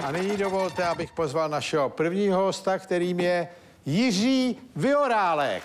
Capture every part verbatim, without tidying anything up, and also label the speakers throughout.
Speaker 1: A nyní dovolte, abych pozval našeho prvního hosta, kterým je Jiří Vyorálek.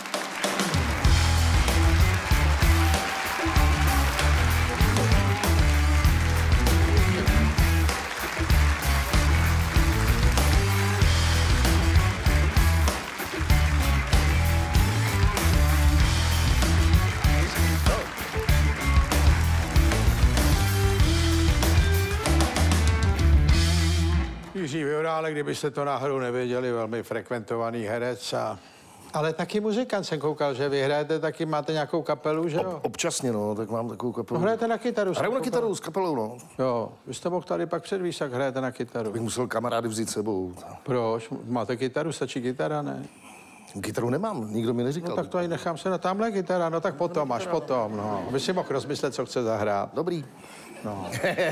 Speaker 1: Jiří Vyorálek, kdybyste to náhodou nevěděli, velmi frekventovaný herec, a... ale taky muzikant. Jsem koukal, že vy hrajete taky, máte nějakou kapelu, že jo?
Speaker 2: Ob, občasně, no, tak mám takovou kapelu.
Speaker 1: No, hrajete na kytaru?
Speaker 2: Hraju na kytaru s kapelou, no.
Speaker 1: Jo, vy jste mohl tady pak předvíst, jak hrajete na kytaru.
Speaker 2: Bych musel kamarády vzít sebou.
Speaker 1: Proč? Máte kytaru, stačí kytara, ne?
Speaker 2: Kytaru nemám, nikdo mi neříkal.
Speaker 1: No tak to ani nechám se na tamhle kytara, no tak potom, až potom, no. Vy si mohl rozmyslet, co chce zahrát.
Speaker 2: Dobrý.
Speaker 1: No.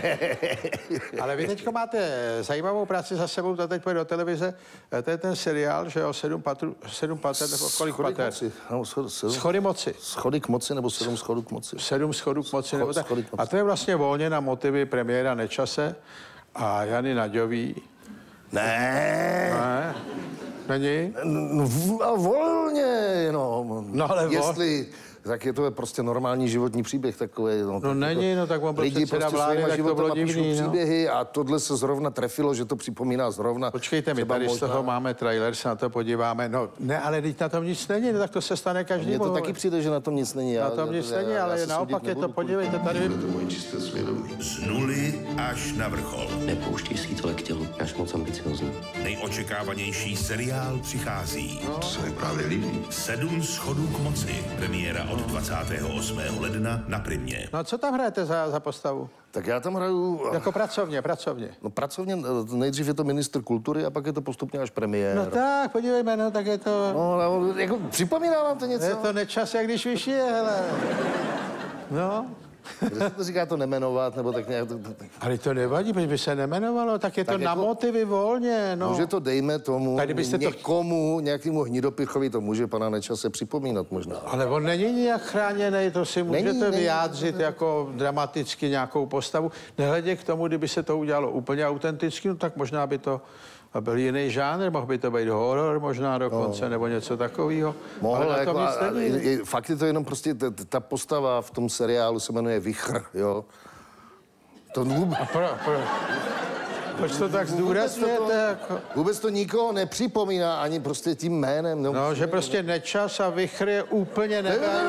Speaker 1: Ale vy teďko máte zajímavou práci za sebou, to teď pojde do televize. To je ten seriál, že jo, sedm patru, sedm pater, nebo kolik
Speaker 2: Schody
Speaker 1: pater?
Speaker 2: Moci. No, schod, sedm.
Speaker 1: Schody moci.
Speaker 2: Schody k moci, nebo sedm schodů k moci.
Speaker 1: Sedm schodů k moci, nebo tak.
Speaker 2: Schody k moci.
Speaker 1: A to je vlastně volně na motivy premiéra Nečase a Jany Naďový.
Speaker 2: Ne.
Speaker 1: Ne? Není?
Speaker 2: No, a volně jenom.
Speaker 1: No ale vol...
Speaker 2: Jestli... Tak je to prostě normální životní příběh takový. No,
Speaker 1: no
Speaker 2: tak
Speaker 1: není,
Speaker 2: jako,
Speaker 1: no tak on byl
Speaker 2: lidi
Speaker 1: předseda
Speaker 2: prostě
Speaker 1: vlády, tak to bylo
Speaker 2: píšou
Speaker 1: divný, no.
Speaker 2: příběhy a tohle se zrovna trefilo, že to připomíná zrovna.
Speaker 1: Počkejte, my tady možná... z toho máme trailer, se na to podíváme. No ne, ale teď na tom nic není, no, tak to se stane každý.
Speaker 2: Mně to taky přijde, že na tom nic není.
Speaker 1: Na tom nic není, ale naopak je to, podívejte, tady...
Speaker 3: To moje čisté svědomí. Z nuly až na vrchol.
Speaker 4: Nepouštěj si tohle k tělu, až moc ambiciozní.
Speaker 3: Nejočekávanější seriál přichází.
Speaker 2: No.
Speaker 3: To se mi právě líbí. Sedm schodů k moci. Premiéra od dvacátého osmého ledna na Primě.
Speaker 1: No co tam hrajete za, za postavu?
Speaker 2: Tak já tam hraju...
Speaker 1: Jako pracovně, pracovně.
Speaker 2: No pracovně, nejdřív je to ministr kultury a pak je to postupně až premiér.
Speaker 1: No tak, podívejme, no tak je to...
Speaker 2: No, no jako připomíná vám to něco?
Speaker 1: Je to Nečas, jak když vyšije, hele. No.
Speaker 2: Když se to říká to nemenovat, nebo tak nějak... To, to,
Speaker 1: ale to nevadí, protože by se nemenovalo, tak je tak to jako, na motivy volně, no.
Speaker 2: Může to, dejme tomu, někomu, to... nějakému hnidopichovi to může pana Nečase připomínat možná.
Speaker 1: Ale on není nějak chráněný, to si můžete
Speaker 2: není, není,
Speaker 1: vyjádřit
Speaker 2: není.
Speaker 1: jako dramaticky nějakou postavu. Nehledě k tomu, kdyby se to udělalo úplně autenticky, no, tak možná by to byl jiný žánr, mohl by to být horor možná dokonce, no. Nebo něco takového.
Speaker 2: Mohl,
Speaker 1: ale na tom
Speaker 2: jako,
Speaker 1: nic není.
Speaker 2: Je, fakt je to jenom prostě, ta, ta postava v tom seriálu se jmenuje Vichr, jo. To vůbec...
Speaker 1: A pro, pro. Proč to tak zdůrazňujete? Jako...
Speaker 2: Vůbec to nikoho nepřipomíná ani prostě tím jménem. No,
Speaker 1: no že prostě Nečas a Vichr je úplně nevěděl.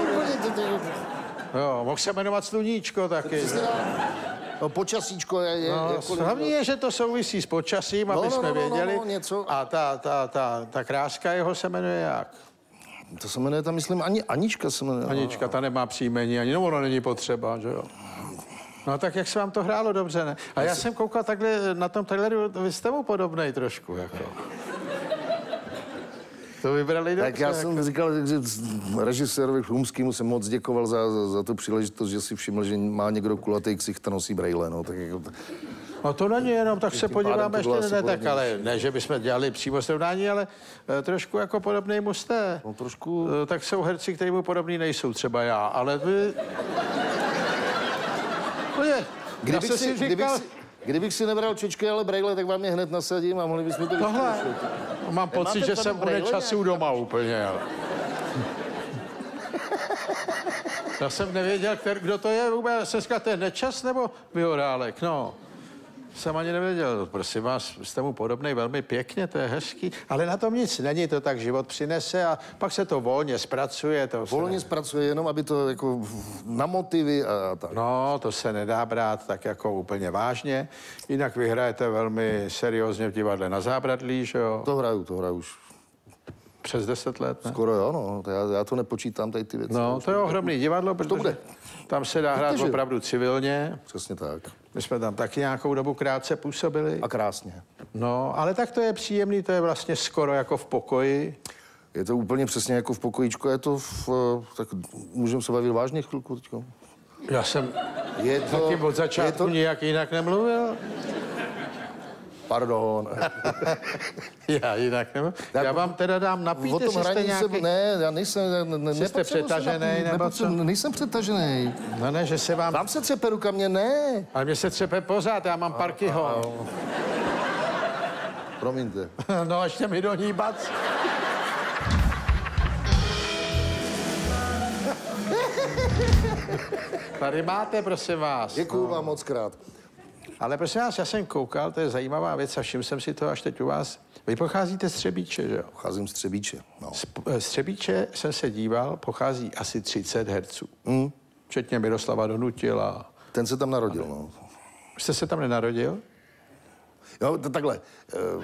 Speaker 1: Jo, mohl se jmenovat Sluníčko taky.
Speaker 2: No, počasíčko je... je
Speaker 1: no,
Speaker 2: jako,
Speaker 1: hlavně je, že to souvisí s počasím, aby
Speaker 2: no, no,
Speaker 1: jsme
Speaker 2: no,
Speaker 1: věděli.
Speaker 2: No, no, něco.
Speaker 1: A ta, ta, ta, ta kráska jeho se jmenuje jak?
Speaker 2: To se jmenuje, tam myslím, ani Anička se jmenuje.
Speaker 1: Anička, ta nemá příjmení, ani no, ono není potřeba, že jo? No tak jak se vám to hrálo dobře, ne? A já jsem koukal takhle na tom traileru, vy jste mu podobnej trošku, jako. To vybrali dobře.
Speaker 2: Tak já jsem
Speaker 1: jako.
Speaker 2: říkal, že režisérovi Chlumskému jsem moc děkoval za, za, za tu příležitost, že si všiml, že má někdo kulatý ksicht a nosí brejle, no, tak jako...
Speaker 1: No to není jenom, tak se podíváme ještě, ne, tak, ale ne, že bychom dělali přímo srovnání, ale e, trošku jako podobnej mu jste.
Speaker 2: No trošku...
Speaker 1: E, tak jsou herci, kteří mu podobný nejsou, třeba já, ale vy... No je,
Speaker 2: kdybych, si, si říkal... kdybych, si, kdybych si nebral čočky, ale brejle, tak vám je hned nasadím a mohli bychom to
Speaker 1: tohle, mám pocit, že jsem u Nečasu doma úplně, ale... Já jsem nevěděl, který, kdo to je vůbec. Jsem říkal, to je Nečas nebo Vyorálek, no. Jsem ani nevěděl, prosím vás, jste mu podobnej velmi pěkně, to je hezký, ale na tom nic není, to tak život přinese a pak se to volně zpracuje. To
Speaker 2: volně
Speaker 1: se...
Speaker 2: zpracuje, jenom aby to jako na motivy a tak.
Speaker 1: No, to se nedá brát tak jako úplně vážně, jinak vy hrajete velmi seriózně v divadle Na zábradlí, že jo?
Speaker 2: To hraju, to hraju už.
Speaker 1: Přes deset let, ne?
Speaker 2: Skoro jo, no, to já, já to nepočítám, tady ty věci.
Speaker 1: No, to je ohromný divadlo, protože to bude. Tam se dá hrát Víte, opravdu civilně.
Speaker 2: Přesně tak.
Speaker 1: My jsme tam taky nějakou dobu krátce působili.
Speaker 2: A krásně.
Speaker 1: No, ale tak to je příjemný, to je vlastně skoro jako v pokoji.
Speaker 2: Je to úplně přesně jako v pokojíčku, je to v... Tak můžeme se bavit vážně chvilku teďko?
Speaker 1: Já jsem
Speaker 2: je to,
Speaker 1: zatím od začátku to... nijak jinak nemluvil.
Speaker 2: Pardon.
Speaker 1: Já jinak nemluvil. Já vám teda dám napít, jestli jste nějaký...
Speaker 2: Se, ne, já nejsem... Ne,
Speaker 1: ne, jste přetažený, nebo co?
Speaker 2: Nejsem přetažený.
Speaker 1: No ne, že se vám...
Speaker 2: Vám se třepe ruka, mě ne.
Speaker 1: Ale mě se třepe pořád, já mám Parkyho.
Speaker 2: promiňte.
Speaker 1: No, ještě mi do ní bac. Tady máte, prosím vás.
Speaker 2: Děkuju vám moc krát.
Speaker 1: Ale prosím vás, já jsem koukal, to je zajímavá věc a všiml jsem si to až teď u vás. Vy pocházíte z Třebíče, že jo?
Speaker 2: Pocházím z Třebíče, no.
Speaker 1: Z Třebíče jsem se díval, pochází asi třicet herců.
Speaker 2: Mm.
Speaker 1: Včetně Miroslava Donutila.
Speaker 2: Ten se tam narodil, no.
Speaker 1: Jste se tam nenarodil?
Speaker 2: Jo, to takhle. Uh...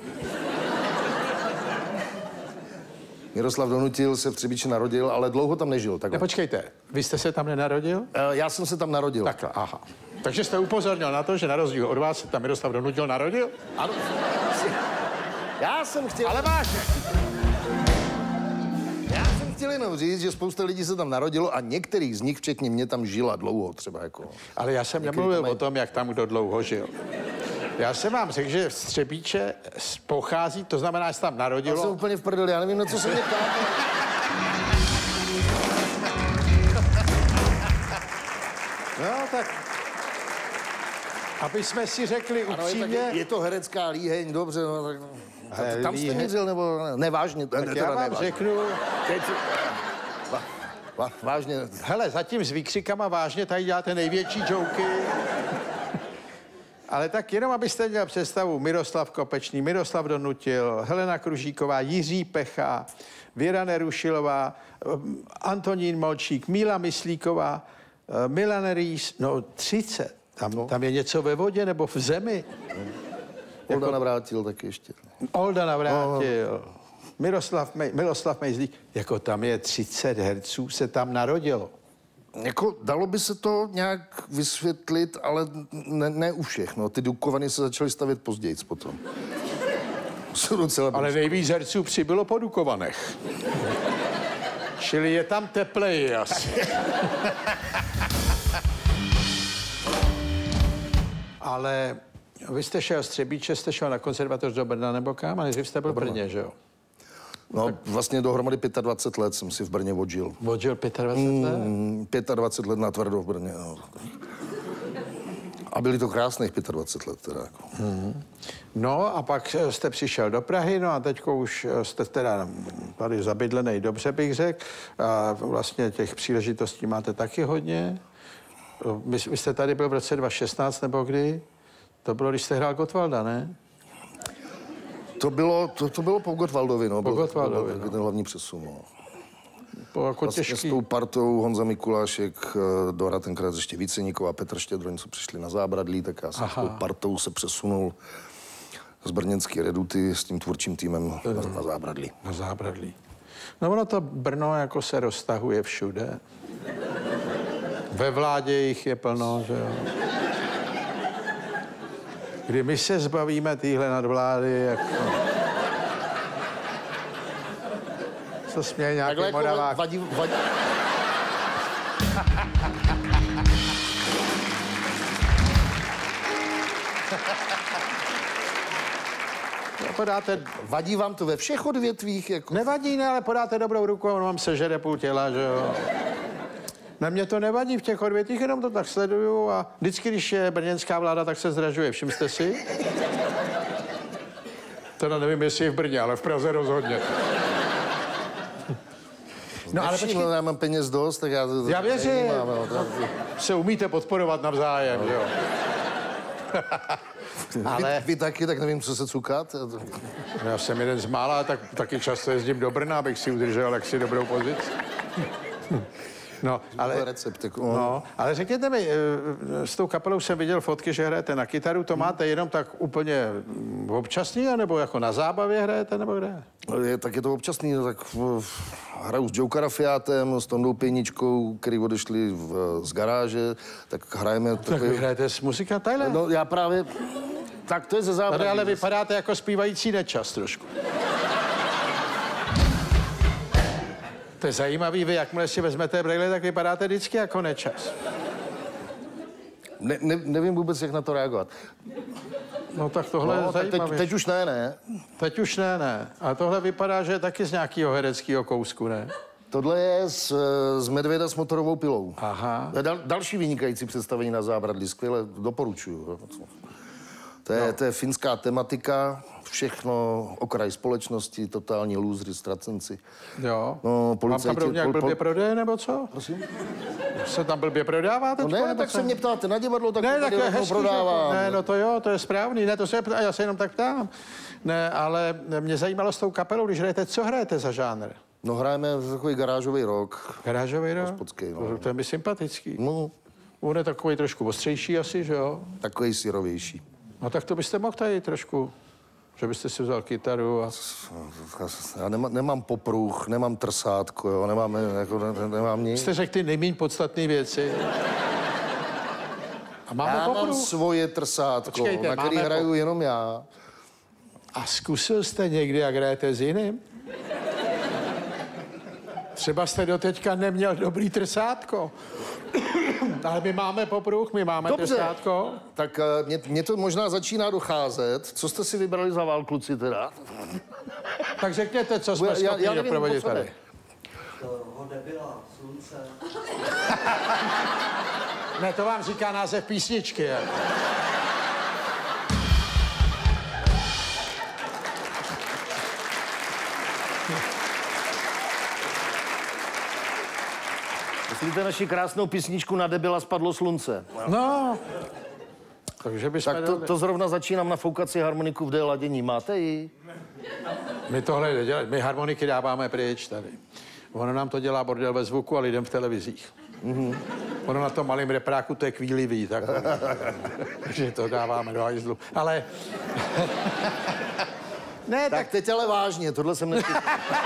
Speaker 2: Miroslav Donutil se v Třebíči narodil, ale dlouho tam nežil. Takhle.
Speaker 1: Ne, počkejte, vy jste se tam nenarodil?
Speaker 2: Uh, já jsem se tam narodil.
Speaker 1: Takhle, aha. Takže jste upozornil na to, že na rozdíl od vás se tam Miroslav Donutil narodil?
Speaker 2: Ano. Já jsem chtěl...
Speaker 1: Ale vážně.
Speaker 2: Já jsem chtěl jenom říct, že spousta lidí se tam narodilo a některých z nich, včetně mě, tam žila dlouho třeba jako...
Speaker 1: Ale já jsem nemluvil mají... o tom, jak tam kdo dlouho žil. Já jsem vám řekl, že z Třebíče pochází, to znamená, že se tam narodilo...
Speaker 2: Já jsem úplně v prdeli, já nevím, na co se mě ptáte.
Speaker 1: No, tak... Aby jsme si řekli upřímně...
Speaker 2: Ano, je, je to herecká líheň, dobře, no tak...
Speaker 1: Hele,
Speaker 2: tam jste měřil, nebo ne? Nevážně.
Speaker 1: Tak
Speaker 2: ne,
Speaker 1: já vám
Speaker 2: nevážně.
Speaker 1: řeknu...
Speaker 2: Teď... Va, va, vážně.
Speaker 1: Hele, zatím s výkřikama vážně tady děláte největší joky. Ale tak jenom, abyste měl představu, Miroslav Kopečný, Miroslav Donutil, Helena Kružíková, Jiří Pecha, Věra Nerušilová, Antonín Molčík, Míla Myslíková, Milan Rýs, no třicet. Tam, no. tam je něco ve vodě nebo v zemi.
Speaker 2: Olda
Speaker 1: jako...
Speaker 2: Navrátil taky ještě.
Speaker 1: Olda Navrátil. No. Miroslav, Mej, Miroslav Mejzlík. Jako tam je třicet herců, se tam narodilo.
Speaker 2: Jako dalo by se to nějak vysvětlit, ale ne, ne u všech. No. Ty Dukovany se začaly stavět později potom. Jsou docela
Speaker 1: ale nejvíc herců přibylo po Dukovanech. Čili je tam tepleji asi. Ale vy jste šel z Třebíče, jste šel na konzervatoř do Brna nebo kam? A nejdřív jste byl v Brně, že jo?
Speaker 2: No, vlastně dohromady dvacet pět let jsem si v Brně odžil.
Speaker 1: Odžil dvacet pět let?
Speaker 2: Mm, dvacet pět let na tvrdo v Brně, no. A byli to krásných dvacet pět let teda. Jako.
Speaker 1: Hmm. No a pak jste přišel do Prahy, no a teďko už jste teda tady zabydlenej, dobře bych řekl. A vlastně těch příležitostí máte taky hodně. Vy, vy jste tady byl v roce dva tisíce šestnáct nebo kdy? To bylo, když jste hrál Gottwalda, ne?
Speaker 2: To bylo, to, to bylo po Gottwaldovi, no.
Speaker 1: Po Gottwaldovi,
Speaker 2: no. Ten hlavní přesun, no.
Speaker 1: Po jako
Speaker 2: vlastně
Speaker 1: těžký...
Speaker 2: s tou partou Honza Mikulášek, Dora tenkrát ještě Víceníková, Petr Štědroň, co přišli na Zábradlí, tak já jsem s tou partou se přesunul z brněnské Reduty s tím tvůrčím týmem na, na Zábradlí.
Speaker 1: Na Zábradlí. No ono to Brno jako se roztahuje všude. Ve vládě jich je plno, že jo. Kdy my se zbavíme týhle nadvlády, jako... Co směje nějaký
Speaker 2: jako
Speaker 1: Moravák?
Speaker 2: Vadí, vadí...
Speaker 1: Podáte...
Speaker 2: Vadí vám to ve všech odvětvích? Jako...
Speaker 1: Nevadí, ne, ale podáte dobrou ruku a on vám sežere půl těla, že jo. Na mě to nevadí v těch odvětvích, jenom to tak sleduju a vždycky, když je brněnská vláda, tak se zdražuje. Všiml jste si? Teda nevím, jestli je v Brně, ale v Praze rozhodně.
Speaker 2: No ale počkej, já mám peněz dost, tak já...
Speaker 1: Já věřím.
Speaker 2: Nemám, no, to...
Speaker 1: Se umíte podporovat navzájem, no. Jo.
Speaker 2: Ale... Vy, vy taky, tak nevím, co se cukat.
Speaker 1: Já jsem jeden z mála, tak taky často jezdím do Brna, abych si udržel jaksi dobrou pozici. No, ale,
Speaker 2: recept, jako,
Speaker 1: no, ale řekněte mi, s tou kapelou jsem viděl fotky, že hrajete na kytaru, to máte jenom tak úplně občasný, nebo jako na zábavě hrajete, nebo kde?
Speaker 2: Je, tak je to občasný, no, tak hraju s Joe Karafiátem, s Tondou Pěničkou, který odešli v, z garáže, tak hrajeme...
Speaker 1: Tak takový... vy hrajete s muzika Tyler?
Speaker 2: No já právě... Tak to je ze zábavy.
Speaker 1: Tady ale vypadáte jako zpívající Nečas trošku. To je zajímavý, vy jakmile si vezmete brejle, tak vypadáte vždycky jako Nečas.
Speaker 2: Ne, ne, nevím vůbec, jak na to reagovat.
Speaker 1: No tak tohle
Speaker 2: no,
Speaker 1: je zajímavé.
Speaker 2: Teď, teď už ne, ne?
Speaker 1: Teď už ne, ne. A tohle vypadá, že je taky z nějakého hereckého kousku, ne?
Speaker 2: Tohle je z, z Medvěda s motorovou pilou.
Speaker 1: Aha.
Speaker 2: Dal, další vynikající představení na Zábradlí, skvěle doporučuju. To je, no. to je finská tematika, všechno, okraj společnosti, totální lůzři, ztracenci.
Speaker 1: Jo.
Speaker 2: No,
Speaker 1: policajti... Mám tam nějak pol, blbě prodej, nebo co?
Speaker 2: Prosím?
Speaker 1: Se tam blbě prodává teďko?
Speaker 2: No ne, tak co? se mě ptáte na divadlo, tak
Speaker 1: ne,
Speaker 2: to
Speaker 1: tak je hezký,
Speaker 2: prodávám.
Speaker 1: Ne, no to jo, to je správný, ne, to se, já se jenom tak ptám. Ne, ale mě zajímalo s tou kapelou, když hrajete, co hrajete za žánr?
Speaker 2: No hrajeme takový garážový rock.
Speaker 1: Garážový rock?
Speaker 2: Hospodský, no.
Speaker 1: To je mi sympatický.
Speaker 2: No.
Speaker 1: On je takový trošku ostřejší asi, že jo?
Speaker 2: Takový syrovější.
Speaker 1: No tak to byste mohl tady trošku, že byste si vzal kytaru a...
Speaker 2: Já nemám, nemám popruh, nemám trsátko, jo, nemám, jako, ne, nemám nic.
Speaker 1: Jste řekl ty nejméně podstatné věci. A máme
Speaker 2: já
Speaker 1: popruh?
Speaker 2: mám svoje trsátko, Počkejte, na který hraju pop... jenom já.
Speaker 1: A zkusil jste někdy, jak hrajete s jiným? Třeba jste doteďka neměl dobrý trsátko. Ale my máme popruh, my máme
Speaker 2: Dobře.
Speaker 1: trsátko.
Speaker 2: Tak uh, mě, mě to možná začíná docházet. Co jste si vybrali za vál, kluci, teda?
Speaker 1: Tak řekněte, co jsme schopni doprovodit tady.
Speaker 5: Toho debila, slunce.
Speaker 1: Ne, to vám říká název písničky. Jako.
Speaker 2: Myslíte naši krásnou písničku Na debila spadlo slunce?
Speaker 1: No. Takže bychom
Speaker 2: tak to, to zrovna začínám nafoukat si harmoniku v D ladění. Máte ji?
Speaker 1: My tohle neděláme. My harmoniky dáváme pryč tady. Ono nám to dělá bordel ve zvuku a lidem v televizích. Mm-hmm. Ono na tom malém repráku to je kvílivý, tak takže to dáváme do hajzlu. Ale... ne,
Speaker 2: tak... tak teď ale vážně, tohle jsem nechtěl.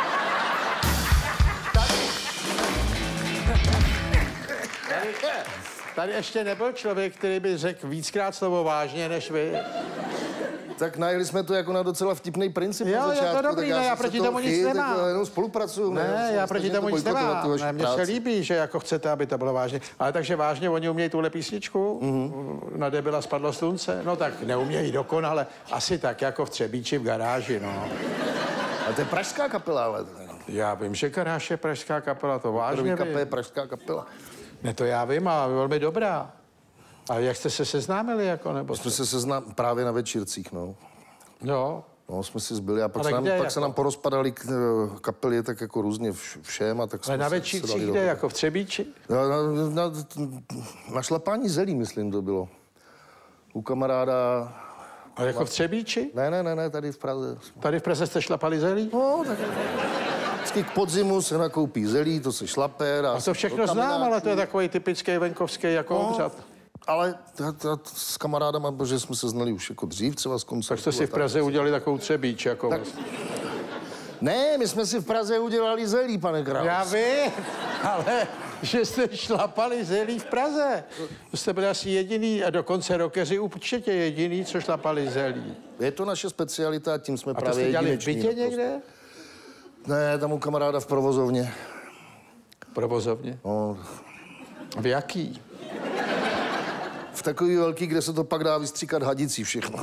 Speaker 1: Tady, tady ještě nebyl člověk, který by řekl víckrát slovo vážně než vy.
Speaker 2: Tak najeli jsme to jako na docela vtipný princip.
Speaker 1: Jo,
Speaker 2: začátku,
Speaker 1: je to dobrý, ne, já proti tomu nic nemám.
Speaker 2: Jenom spolupracuju.
Speaker 1: Ne, ne já proti tomu nic nemám. Ne, mně se líbí, že jako chcete, aby to bylo vážně. Ale takže vážně oni umějí tuhle písničku? Mm-hmm. Na debila spadlo slunce? No tak neumějí dokonale. Asi tak, jako v Třebíči v garáži, no.
Speaker 2: A to je pražská kapela, ale...
Speaker 1: Já vím, že garáž je pražská kapela, to vážně vím.
Speaker 2: Kapela je pražská kapela.
Speaker 1: Ne, to já vím, ale velmi dobrá. A jak jste se seznámili, jako, nebo...
Speaker 2: Jsme se seznámili právě na večírcích, no.
Speaker 1: Jo.
Speaker 2: No, jsme si zbyli a pak, se nám, pak jako? se nám porozpadaly kapely tak jako různě všem a tak
Speaker 1: ale na večírcích kde, jako v Třebíči?
Speaker 2: Na, na, na, na šlapání zelí, myslím, to bylo. U kamaráda...
Speaker 1: A jako v Třebíči?
Speaker 2: Ne, ne, ne, ne, tady v Praze.
Speaker 1: Tady v Praze jste šlapali zelí?
Speaker 2: No, tak... Vždycky k podzimu se nakoupí zelí, to se šlape.
Speaker 1: A to všechno znám, ale to je takový typický venkovský jako no, obřad.
Speaker 2: Ale t- t- s kamarádama, protože jsme se znali už jako dřív, třeba z koncertu.
Speaker 1: Tak jste si v Praze tak... udělali takovou Třebíč, jako... Tak...
Speaker 2: Ne, my jsme si v Praze udělali zelí, pane Kraus.
Speaker 1: Já vím, ale že jste šlapali zelí v Praze. To jste byli asi jediný, a dokonce rockeři určitě jediný, co šlapali zelí.
Speaker 2: Je to naše specialita a tím jsme
Speaker 1: a
Speaker 2: právě
Speaker 1: jedineční.
Speaker 2: A to jste dělali v bytě
Speaker 1: někde?
Speaker 2: Ne, tam u kamaráda v provozovně.
Speaker 1: Provozovně?
Speaker 2: No.
Speaker 1: V jaký?
Speaker 2: V takový velký, kde se to pak dá vystříkat hadicí všechno.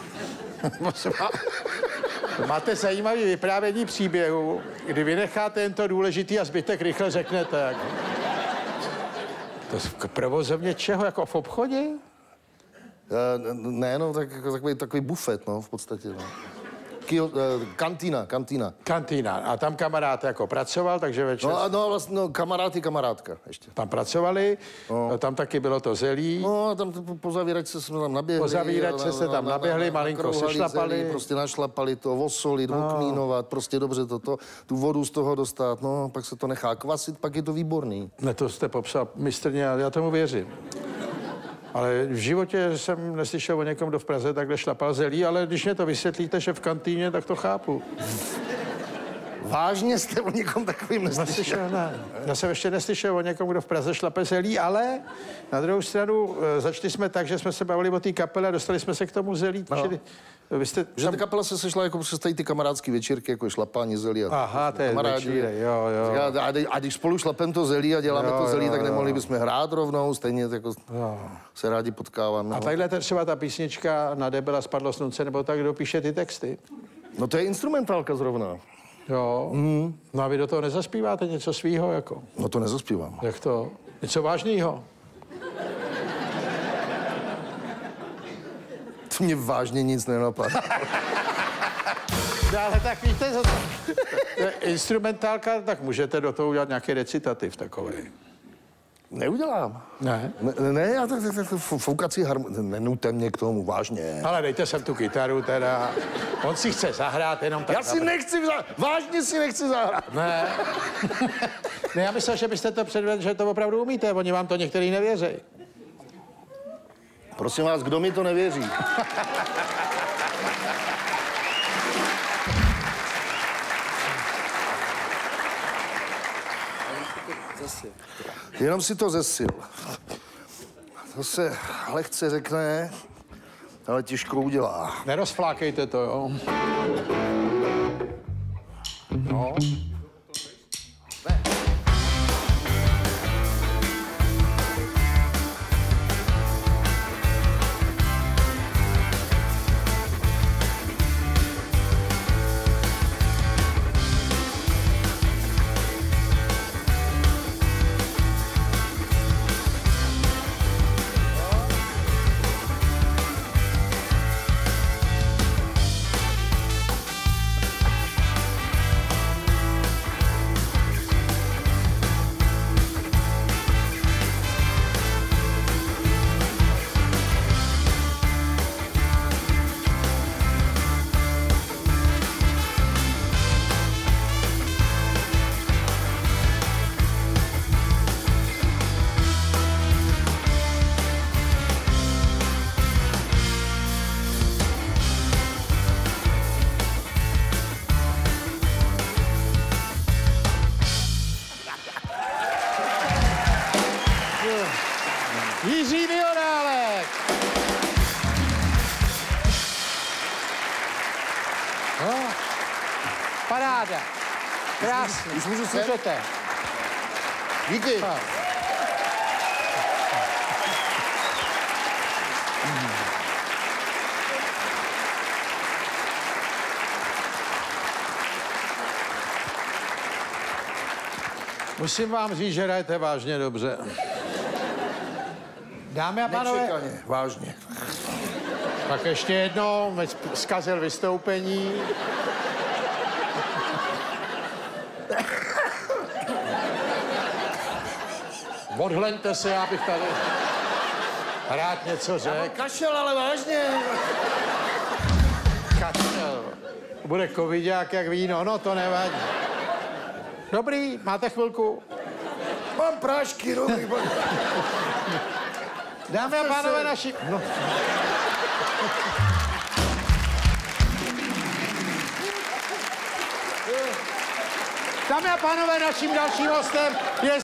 Speaker 1: Máte zajímavý vyprávění příběhu, kdy vynecháte jen to důležitý a zbytek rychle řeknete. Jako. To v provozovně čeho? Jako v obchodě?
Speaker 2: Ne, no, tak, jako takový, takový bufet, no, v podstatě, no. Kio, kantína, kantína.
Speaker 1: Kantína. A tam kamarád jako pracoval, takže večer...
Speaker 2: No, no vlastně, no, kamarád i kamarádka ještě.
Speaker 1: Tam pracovali, no. Tam taky bylo to zelí.
Speaker 2: No, tam po, po zavíračce jsme tam naběhli.
Speaker 1: Po zavíračce se tam naběhli, malinko sešlapali.
Speaker 2: Zelí, prostě našlapali to, osolit, no. Okmínovat, prostě dobře toto, tu vodu z toho dostat, no, pak se to nechá kvasit, pak je to výborný. Ne,
Speaker 1: to jste popsal mistrně, já tomu věřím. Ale v životě jsem neslyšel o někom, kdo v Praze takhle šlapal zelí, ale když mě to vysvětlíte, že v kantýně, tak to chápu.
Speaker 2: Vážně jste o někom takovým neslyšel?
Speaker 1: neslyšel ne. Já jsem ještě neslyšel o někom, kdo v Praze šlape zelí, ale na druhou stranu začali jsme tak, že jsme se bavili o té kapele a dostali jsme se k tomu zelí. No. Čili vy jste
Speaker 2: že
Speaker 1: tam...
Speaker 2: ta kapela se sešla jako přes tady ty kamarádský večírky, jako šlapání zelí. A
Speaker 1: aha, to je večíre, jo, jo.
Speaker 2: A, a když spolu šlapem to zelí a děláme jo, to zelí, jo, tak nemohli jo. bychom hrát rovnou, stejně jako jo. se rádi potkáváme.
Speaker 1: A tadyhle třeba ta písnička Na debila spadlo slunce, nebo tak, kdo píše ty texty?
Speaker 2: No to je instrumentálka zrovna.
Speaker 1: Jo. Mm. No a vy do toho nezaspíváte něco svýho, jako?
Speaker 2: No to nezaspívám.
Speaker 1: Jak to? Něco vážného?
Speaker 2: To mě vážně nic nenapadá.
Speaker 1: No, ale tak víte, co to, instrumentálka, tak můžete do toho udělat nějaký recitativ takový.
Speaker 2: Neudělám.
Speaker 1: Ne?
Speaker 2: Ne, ne já tak, tak, tak foukací harmonii, nenuďte mě k tomu, vážně.
Speaker 1: Ale dejte sem tu kytaru teda. On si chce zahrát jenom tak.
Speaker 2: Já si nechci zahrát, vážně si nechci zahrát.
Speaker 1: Ne. Ne, já myslel, že byste to předvedl, že to opravdu umíte, oni vám to některý nevěří.
Speaker 2: Prosím vás, kdo mi to nevěří? Jenom si to zesil. To se lehce řekne, ale těžko udělá.
Speaker 1: Nerozflákejte to, jo. No. Jiří Miorálek. No. Paráda. Krásný.
Speaker 2: Už můžu se?
Speaker 1: Můžete.
Speaker 2: Díky.
Speaker 1: Tak. Musím vám říct, že hrajete vážně dobře. Dámy a pánové,
Speaker 2: Nečekaně, vážně.
Speaker 1: tak ještě jednou, zkazil vystoupení. Odhleňte se, já bych tady rád něco řekl.
Speaker 2: Kašel, ale vážně.
Speaker 1: Kašel. Bude covidák jak víno, no to nevadí. Dobrý, máte chvilku?
Speaker 2: Mám prášky, dobrý.
Speaker 1: Dámy a pánové, naši... No. Dámy a pánové, naším dalším hostem je